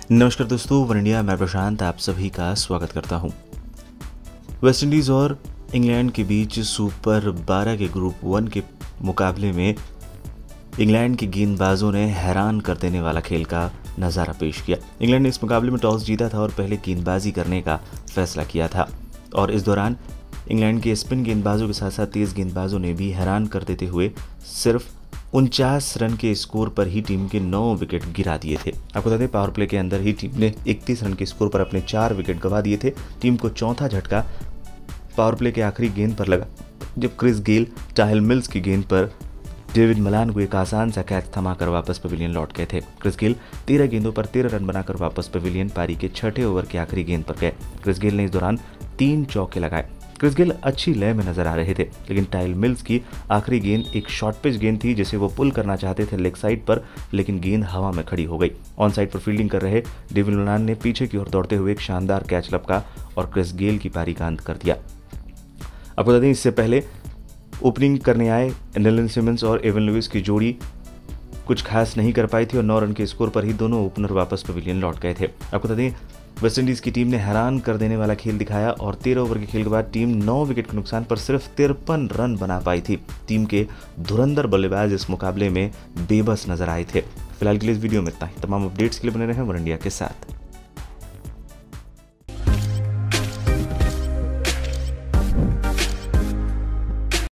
नमस्कार दोस्तों, one India मैं प्रशांत आप सभी का स्वागत करता हूं। वेस्टइंडीज़ और इंग्लैंड के बीच सुपर 12 के ग्रुप 1 के मुकाबले में इंग्लैंड के गेंदबाजों ने हैरान कर देने वाला खेल का नज़ारा पेश किया। इंग्लैंड ने इस मुकाबले में टॉस जीता था और पहले गेंदबाजी करने का फैसला किया था और इस दौरान इंग्लैंड के स्पिन गेंदबाजों के साथ साथ तेज़ गेंदबाजों ने भी हैरान कर देते हुए सिर्फ 49 रन के स्कोर पर ही टीम के 9 विकेट गिरा दिए थे। आपको बता दें, पावर प्ले के अंदर ही टीम ने 31 रन के स्कोर पर अपने 4 विकेट गंवा दिए थे। टीम को चौथा झटका पावर प्ले के आखिरी गेंद पर लगा जब क्रिस गेल टाइल मिल्स की गेंद पर डेविड मलान को एक आसान सा कैच थमाकर वापस पवेलियन लौट गए थे। क्रिस गेल 13 गेंदों पर 13 रन बनाकर वापस पवेलियन पारी के छठे ओवर के आखिरी गेंद पर गए। क्रिस गेल ने इस दौरान 3 चौके लगाए। क्रिस गेल अच्छी लय में नजर आ रहे थे, लेकिन टाइल मिल्स की आखिरी गेंद एक शॉर्ट पिच गेंद थी जिसे वो पुल करना चाहते थे लेग साइड पर, लेकिन गेंद हवा में खड़ी हो गई। ऑन साइड पर फील्डिंग कर रहे डेविड मलान ने पीछे की ओर दौड़ते हुए एक शानदार कैच लपका और क्रिस गेल की पारी का अंत कर दिया। आपको बता दें, इससे पहले ओपनिंग करने आए नेलन सिमंस और एवन लुइस की जोड़ी कुछ खास नहीं कर पाई थी और 9 रन के स्कोर पर ही दोनों ओपनर वापस पवेलियन लौट गए थे। आपको बता दें, वेस्टइंडीज़ की टीम ने हैरान कर देने वाला खेल दिखाया और 13 ओवर के खेल के बाद टीम 9 विकेट के नुकसान पर सिर्फ 53 रन बना पाई थी। टीम के धुरंधर बल्लेबाज इस मुकाबले में बेबस नजर आए थे। फिलहाल के लिए इस वीडियो में इतना ही। तमाम अपडेट्स के लिए बने रहें वन इंडिया के साथ।